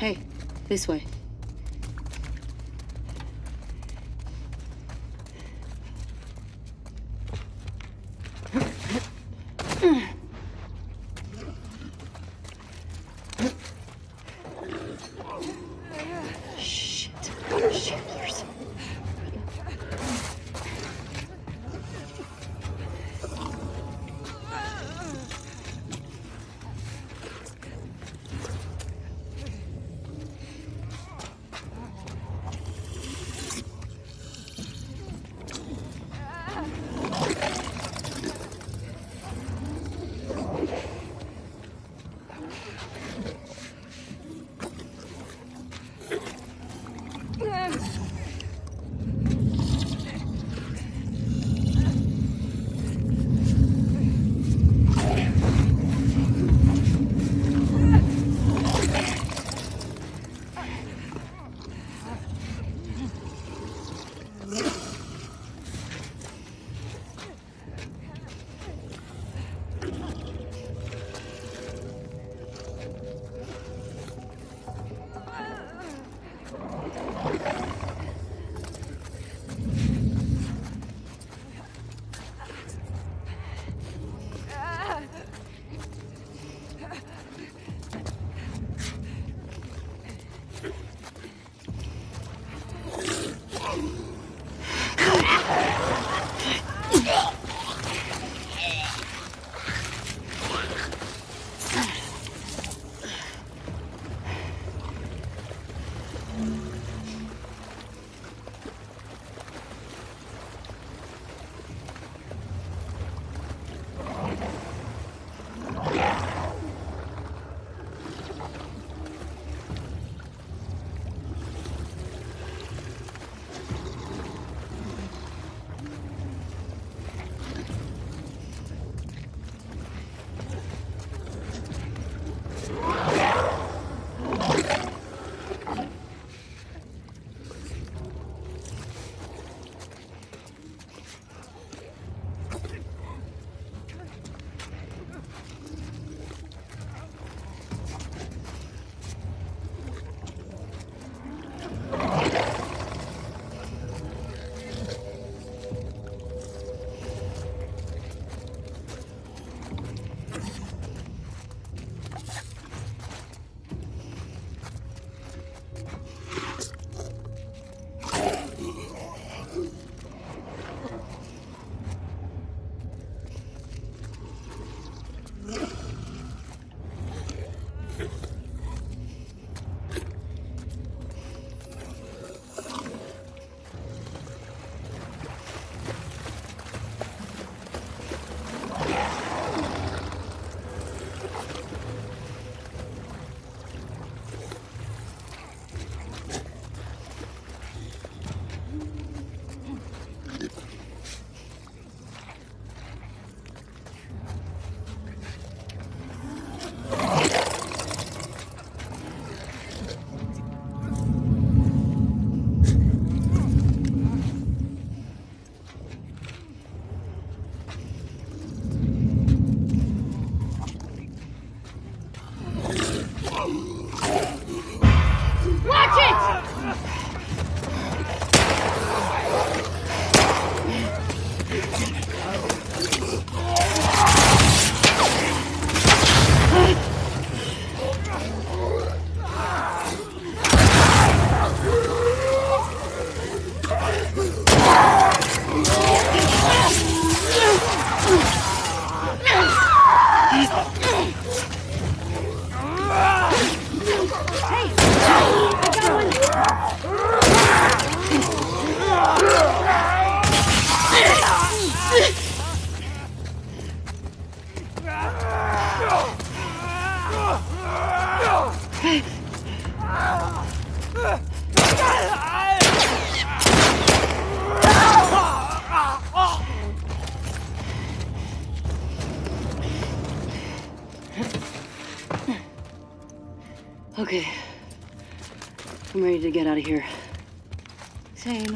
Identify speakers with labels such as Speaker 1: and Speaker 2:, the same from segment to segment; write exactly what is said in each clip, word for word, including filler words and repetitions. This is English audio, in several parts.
Speaker 1: Hey, this way. Okay. I'm ready to get out of here. Same.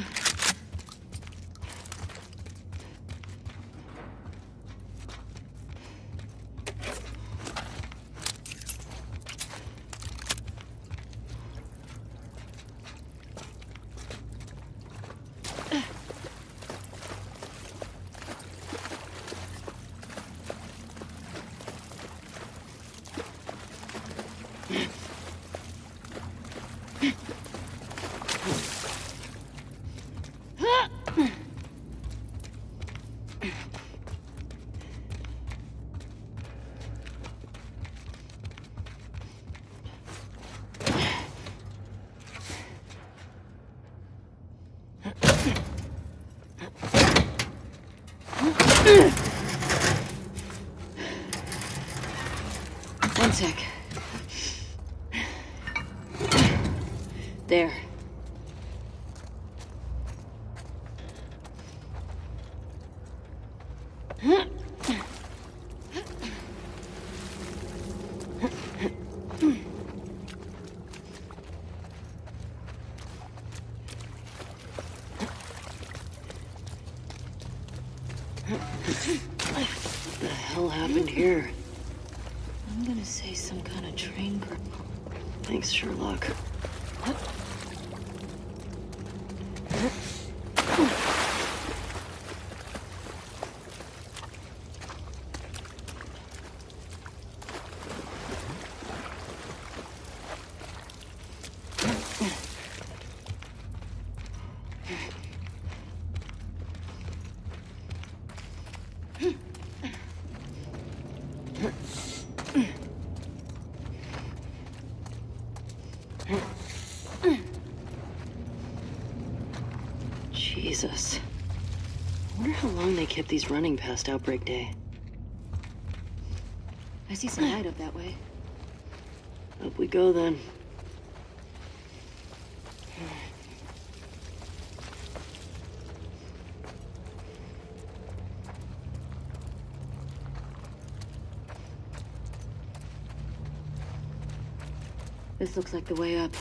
Speaker 1: One sec. There. What the hell happened here?
Speaker 2: I'm gonna say some kind of train crash.
Speaker 1: Thanks, Sherlock. Jesus. I wonder how long they kept these running past outbreak day.
Speaker 2: I see some light up that way.
Speaker 1: Up we go then.
Speaker 2: This looks like the way up.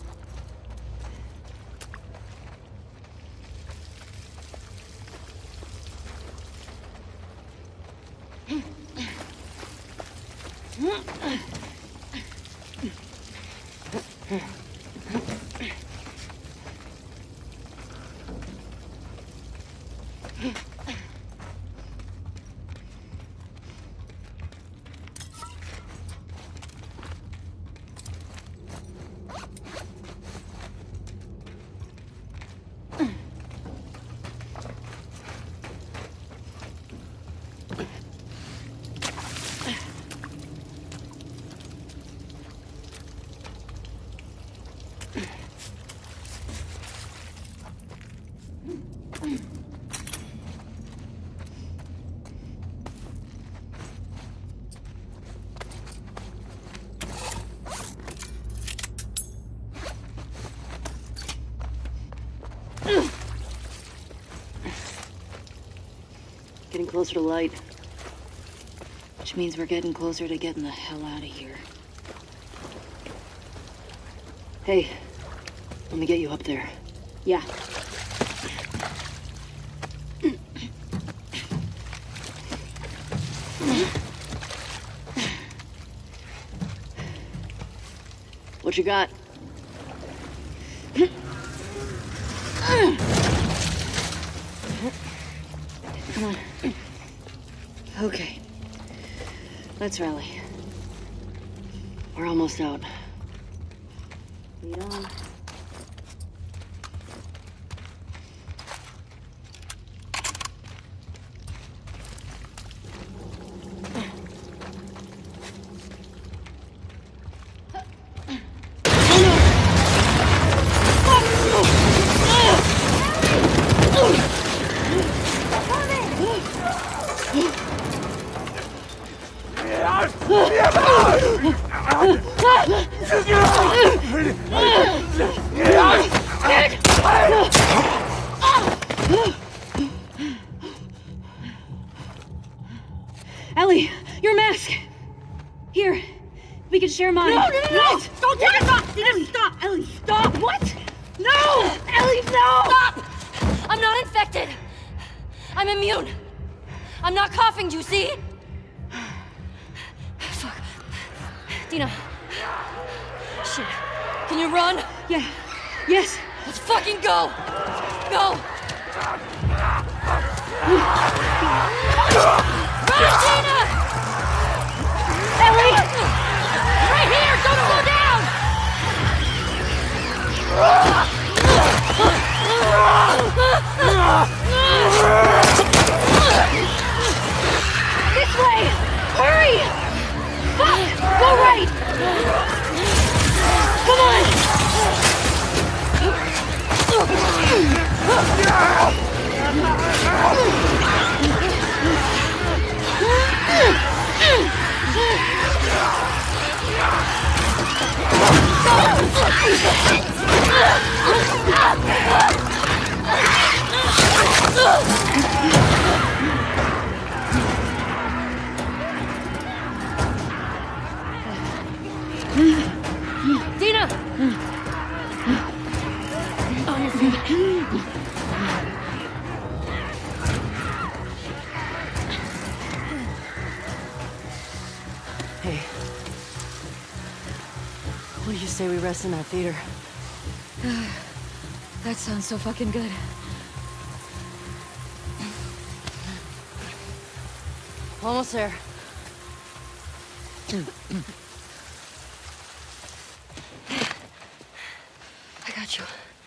Speaker 1: Getting closer to light.
Speaker 2: Which means we're getting closer to getting the hell out of here.
Speaker 1: Hey, let me get you up there.
Speaker 2: Yeah.
Speaker 1: What you got?
Speaker 2: Come on. Okay. Let's rally.
Speaker 1: We're almost out.
Speaker 2: Lead on. Ellie, your mask! Here, we can share mine.
Speaker 3: No, no, no, no! Don't take it off! Ellie, stop! Ellie, stop! What? No! Ellie, no!
Speaker 4: Stop! I'm not infected. I'm immune. I'm not coughing, do you see? Fuck. Dina. Shit. Can you run?
Speaker 2: Yeah. Yes.
Speaker 4: Let's fucking go! Go! Run, Dina!
Speaker 3: Ellie! Right here! Don't slow down! This way! Hurry! Fuck! Go right! Come on!
Speaker 1: you say we rest in that theater?
Speaker 4: That sounds so fucking good.
Speaker 1: Almost there. I got you.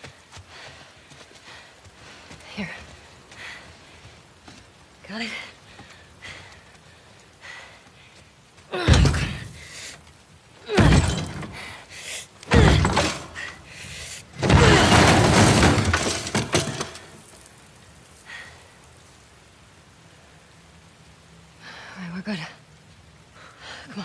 Speaker 1: Here. Got it? We're good. Come on.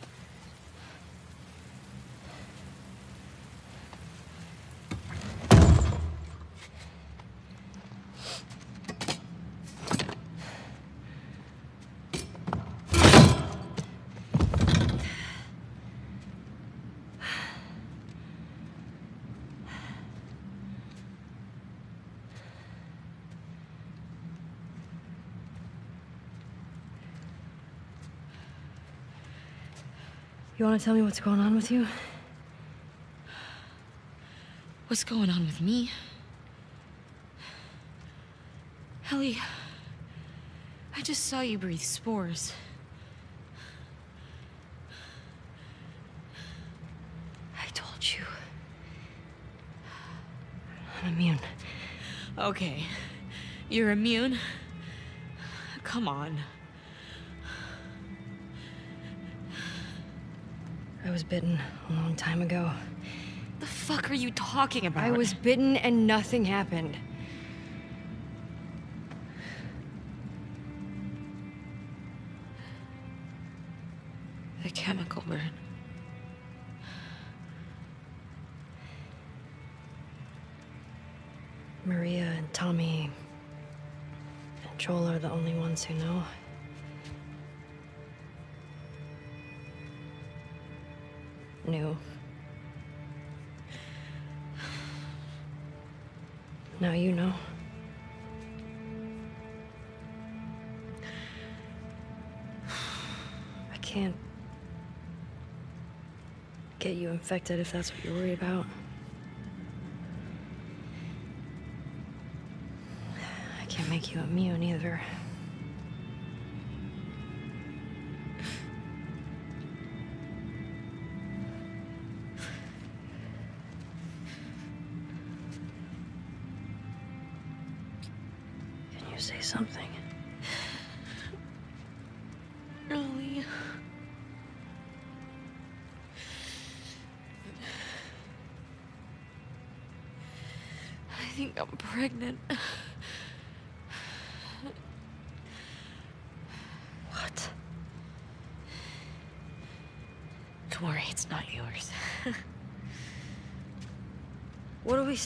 Speaker 1: You want to tell me what's going on with you?
Speaker 2: What's going on with me? Ellie, I just saw you breathe spores.
Speaker 1: I told you. I'm immune.
Speaker 2: Okay, you're immune? Come on.
Speaker 1: I was bitten a long time ago.
Speaker 2: The fuck are you talking about?
Speaker 1: I was bitten and nothing happened.
Speaker 2: The chemical burn.
Speaker 1: Maria and Tommy and Joel are the only ones who know. Knew. Now you know. I can't get you infected if that's what you're worried about. I can't make you immune either. Say something.
Speaker 2: Ellie. I think I'm pregnant.
Speaker 1: What?
Speaker 2: Don't worry, it's not yours.
Speaker 1: What are we...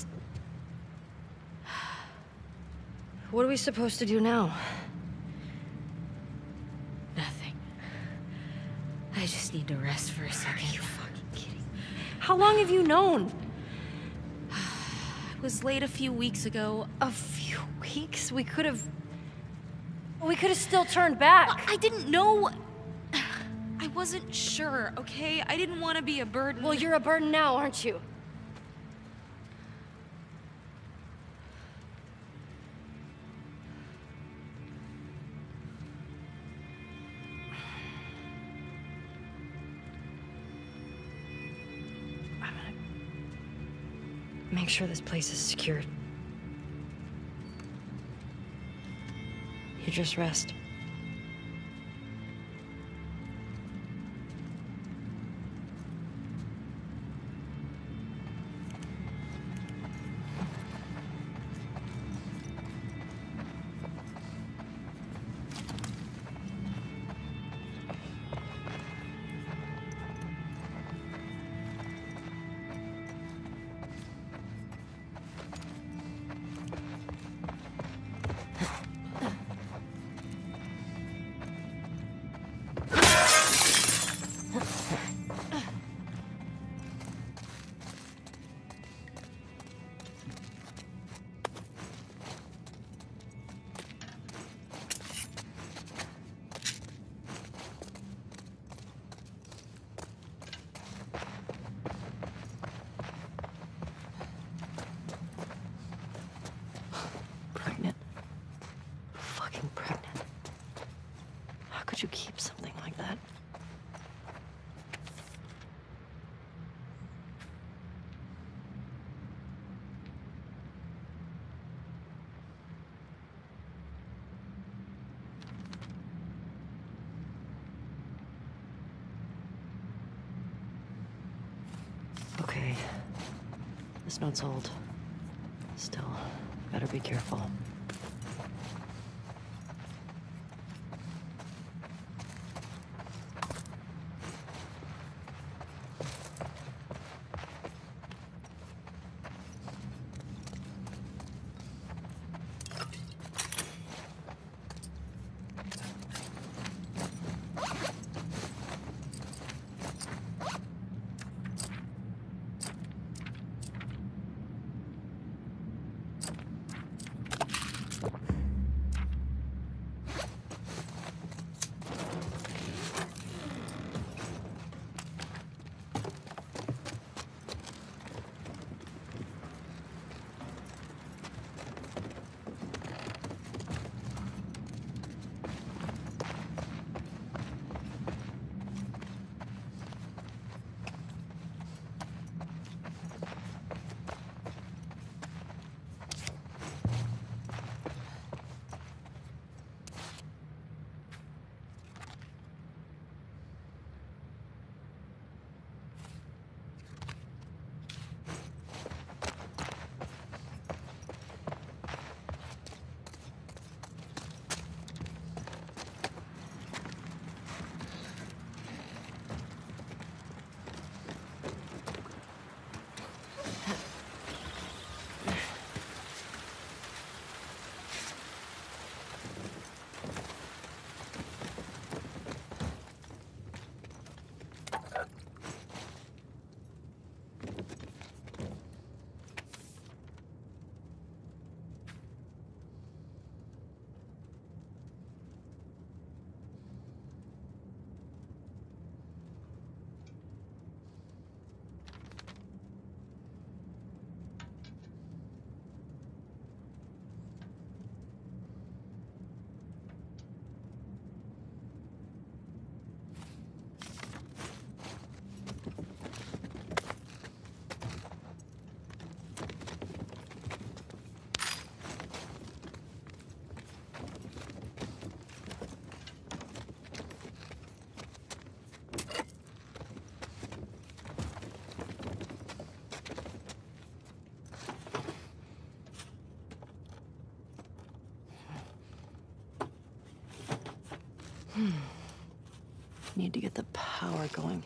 Speaker 1: What are we supposed to do now?
Speaker 2: Nothing. I just need to rest for a second.
Speaker 1: Are you fucking kidding? How long have you known?
Speaker 2: I was late a few weeks ago.
Speaker 1: A few weeks? We could have... We could have still turned back.
Speaker 2: I didn't know... I wasn't sure, okay? I didn't want to be a burden.
Speaker 1: Well, you're a burden now, aren't you? Make sure this place is secured. You just rest. you keep something like that? Okay. This note's old. Still, better be careful. Hmm. Need to get the power going.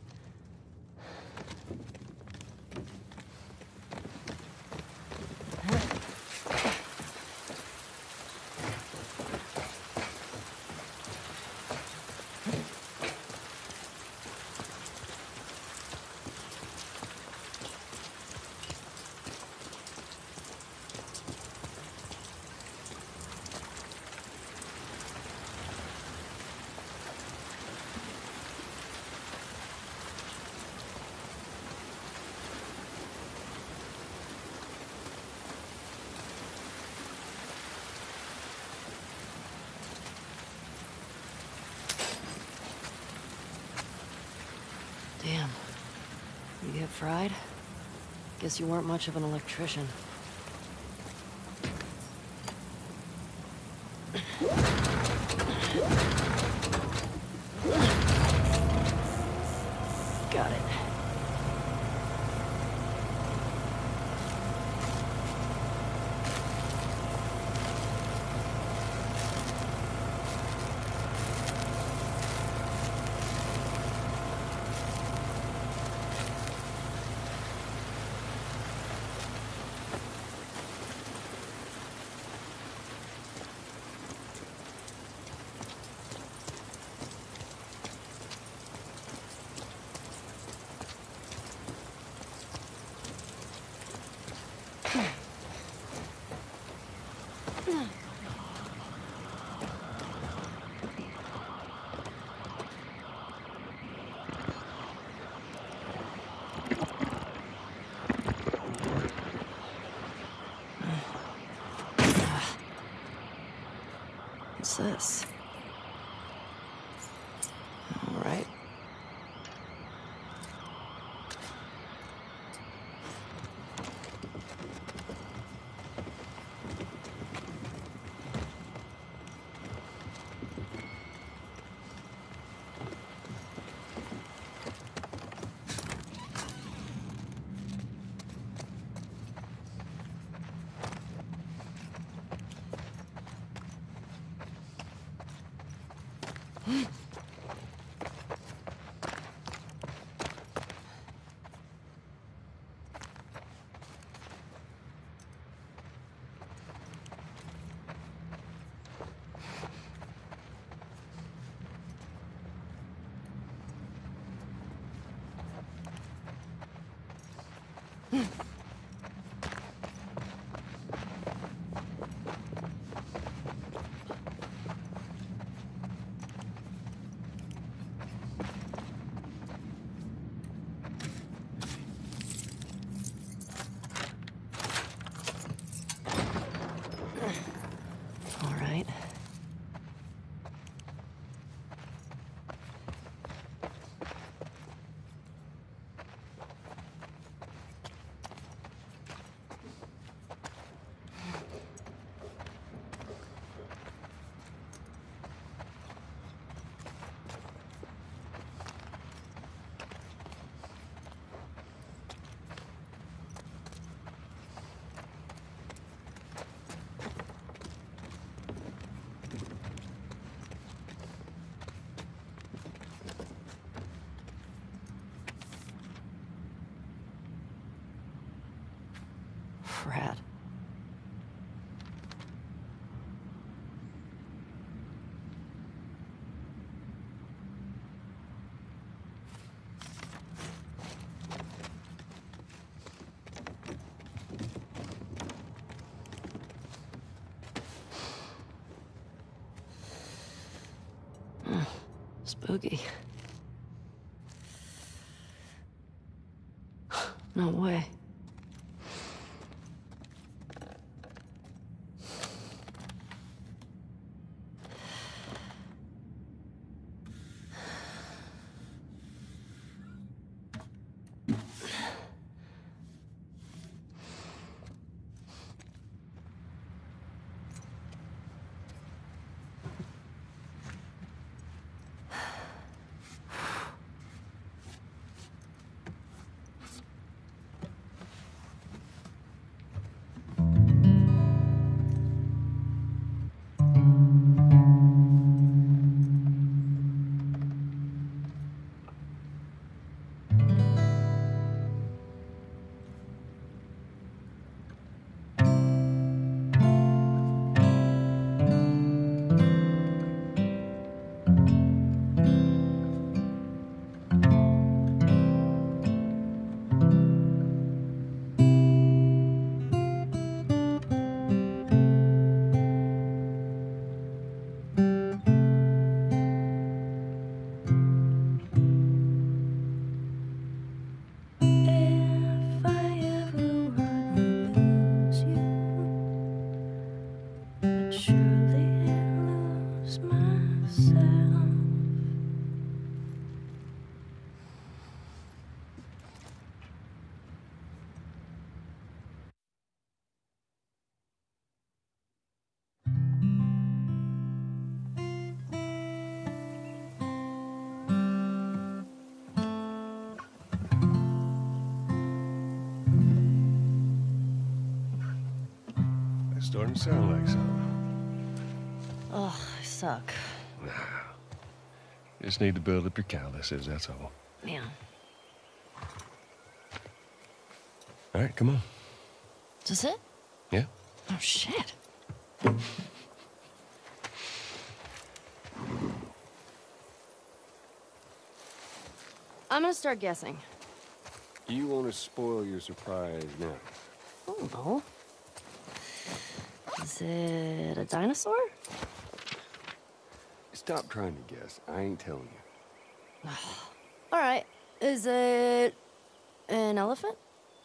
Speaker 1: Damn. You get fried? Guess you weren't much of an electrician. Got it. What's this? All right. Rat. Hmm. Spooky. No way.
Speaker 5: Starting to sound like something.
Speaker 1: Ugh, I suck.
Speaker 5: Nah. Just need to build up your calluses, that's all.
Speaker 1: Man.
Speaker 5: All right, come on.
Speaker 1: Is this it?
Speaker 5: Yeah?
Speaker 1: Oh, shit. I'm gonna start guessing.
Speaker 5: You want to spoil your surprise now?
Speaker 1: I don't know. Is it a dinosaur?
Speaker 5: Stop trying to guess. I ain't telling you.
Speaker 1: All right. Is it an elephant?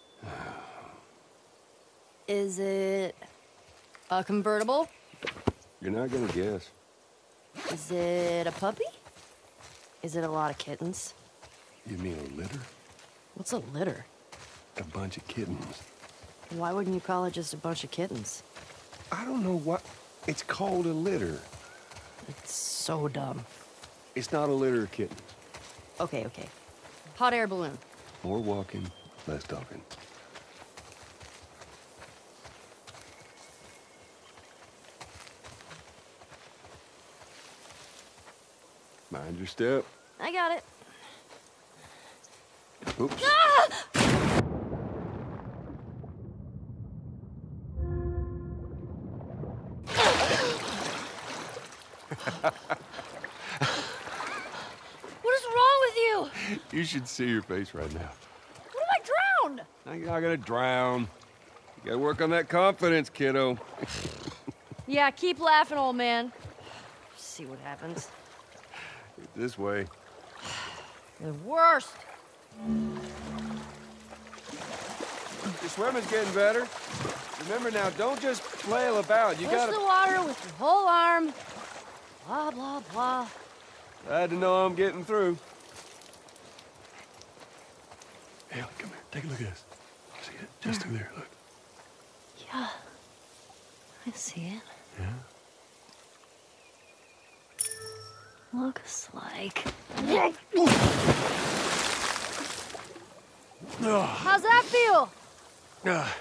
Speaker 1: Is it a convertible?
Speaker 5: You're not gonna guess.
Speaker 1: Is it a puppy? Is it a lot of kittens?
Speaker 5: You mean a litter?
Speaker 1: What's a litter?
Speaker 5: A bunch of kittens.
Speaker 1: Why wouldn't you call it just a bunch of kittens?
Speaker 5: I don't know what... It's called a litter.
Speaker 1: It's so dumb.
Speaker 5: It's not a litter of kittens.
Speaker 1: Okay, okay. Hot air balloon.
Speaker 5: More walking, less talking. Mind your step.
Speaker 4: I got it.
Speaker 5: Oops.
Speaker 4: Ah! What is wrong with you?
Speaker 5: You should see your face right now.
Speaker 4: What if I drown?
Speaker 5: Now you're not gonna drown. You gotta work on that confidence, kiddo.
Speaker 4: Yeah, keep laughing, old man. See what happens.
Speaker 5: This way.
Speaker 4: The worst.
Speaker 5: Your swimming's getting better. Remember now, don't just flail about. You
Speaker 4: Push
Speaker 5: gotta...
Speaker 4: the water with your whole arm. Blah, blah, blah.
Speaker 5: Glad to know I'm getting through. Ellie, come here. Take a look at this. See it? Just through there, look.
Speaker 1: Yeah. I see it.
Speaker 5: Yeah?
Speaker 1: Looks like...
Speaker 4: How's that feel?
Speaker 5: Ah.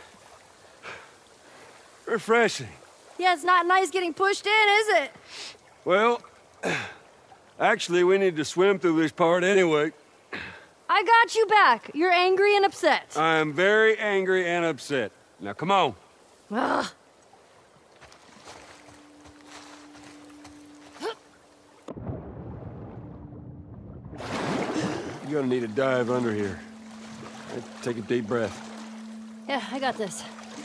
Speaker 5: Refreshing.
Speaker 4: Yeah, it's not nice getting pushed in, is it?
Speaker 5: Well, actually, we need to swim through this part anyway.
Speaker 4: I got you back. You're angry and upset.
Speaker 5: I am very angry and upset. Now, come on.
Speaker 4: Ugh.
Speaker 5: You're gonna need to dive under here. Take a deep breath.
Speaker 4: Yeah, I got this.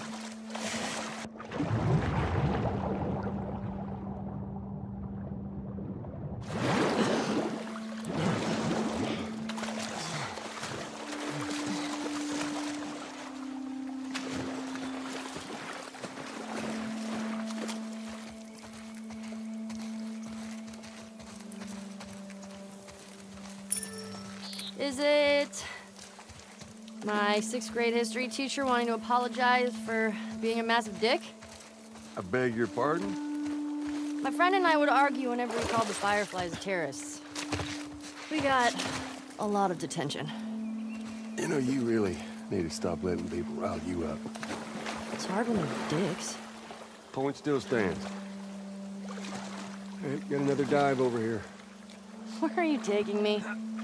Speaker 4: Is it my sixth grade history teacher wanting to apologize for being a massive dick?
Speaker 5: I beg your pardon?
Speaker 4: My friend and I would argue whenever we called the Fireflies terrorists. We got a lot of detention.
Speaker 5: You know, you really need to stop letting people rile you up.
Speaker 1: It's hard when they're dicks.
Speaker 5: Point still stands. Hey, got another dive over here.
Speaker 4: Where are you taking me?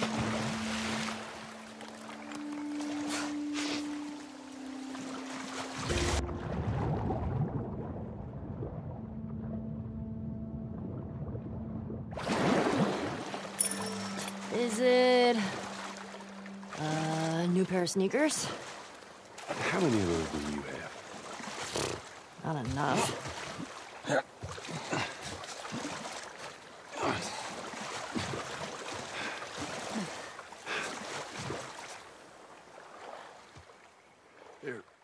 Speaker 4: Is it a new pair of sneakers?
Speaker 5: How many of those do you have?
Speaker 1: Not enough.
Speaker 5: Here,